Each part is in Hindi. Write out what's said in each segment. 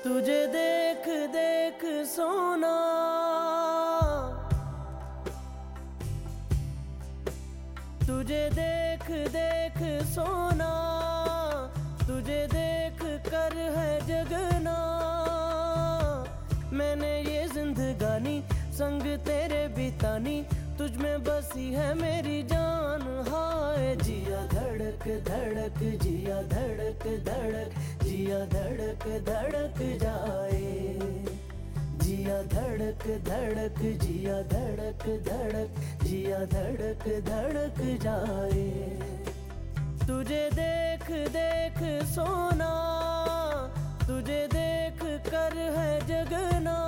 तुझे देख देख सोना, तुझे देख देख सोना, तुझे देख कर है जगना। मैंने ये जिंदगानी संग तेरे बितानी, तुझ में बसी है मेरी जान। हाय जिया धड़क धड़क, जिया धड़क धड़क, जिया धड़क धड़क जाए। जिया धड़क धड़क, जिया धड़क धड़क, जिया धड़क धड़क जाए। तुझे देख देख सोना, तुझे देख कर है जगना।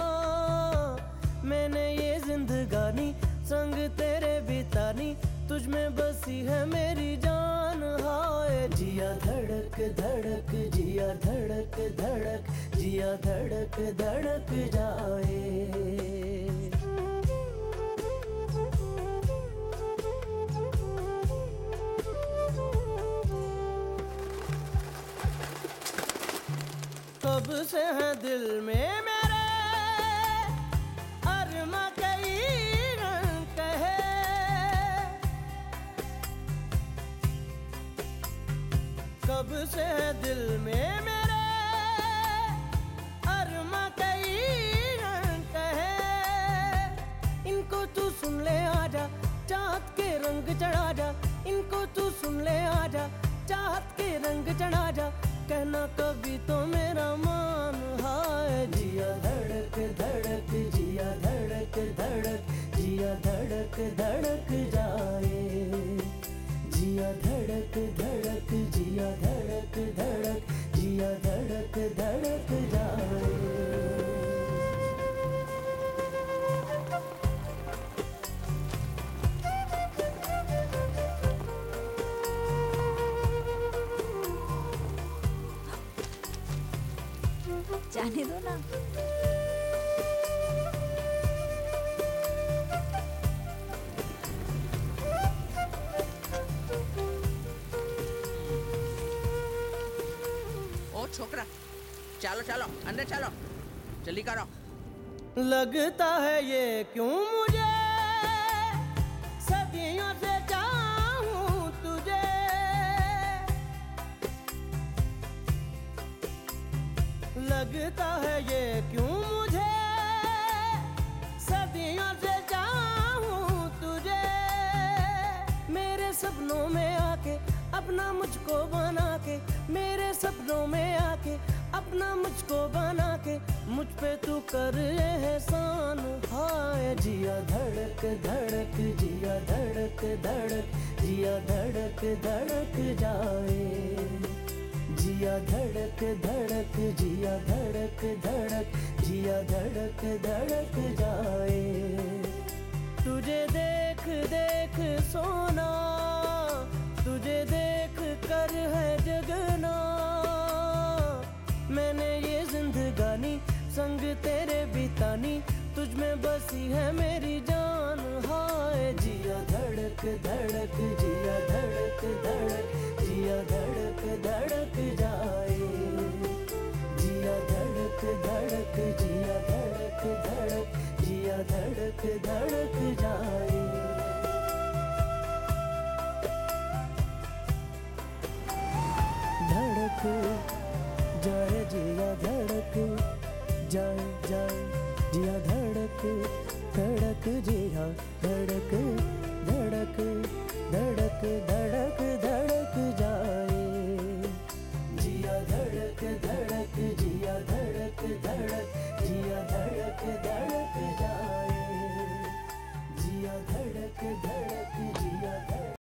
मैंने ये जिंदगानी संग तेरे बितानी, तुझ में बसी है मेरी जान। हाय जिया धड़क धड़क, जिया धड़क धड़क, जिया धड़क धड़क जाए। कब से है दिल में मेरे अरमा कई रंग है। कब से है दिल में मेरे अरमा कई रंग है। इनको तू सुन ले आजा, चाहत के रंग चढ़ा जा। इनको तू सुन ले आजा, चाहत के रंग चढ़ा जा। कहना कभी तो मेरा मान। हाय जिया धड़क धड़क, जिया धड़क धड़क, जिया धड़क धड़क जाए। जिया धड़क धड़क, जिया धड़क धड़क, जिया धड़क धड़क जाए। जाने दो ना। ओ छोकरा, चलो चलो अंदर चलो, जल्दी करो। लगता है ये क्यों मुझे सदियों से चाहूं तुझे। लगता है ये क्यों मुझे सदियों से चाहूं तुझे। मेरे सपनों में आके अपना मुझको बना के, मेरे सपनों में आके अपना मुझको बना के, मुझ पे तू कर एहसान। हाय जिया धड़क धड़क, जिया धड़क धड़क, जिया धड़क धड़क जाए। जिया धड़क धड़क, जिया धड़क धड़क, जिया धड़क धड़क जाए। तुझे देख देख सोना, तुझे देख कर है जगना। मैंने ये जिंदगानी संग तेरे बितानी, तुझ में बसी है मेरी जान। हाय जिया धड़क धड़क, जिया धड़क धड़क, जिया धड़क धड़क जाए। जिया धड़क धड़क, जिया धड़क धड़क, जिया धड़क धड़क जाए। धड़क जाए, जिया धड़क जाए जाए। जिया धड़क धड़क, जिया धड़क धड़क धड़क धड़क धड़क जाए। जिया धड़क धड़क, जिया धड़क धड़क, जिया धड़क धड़क।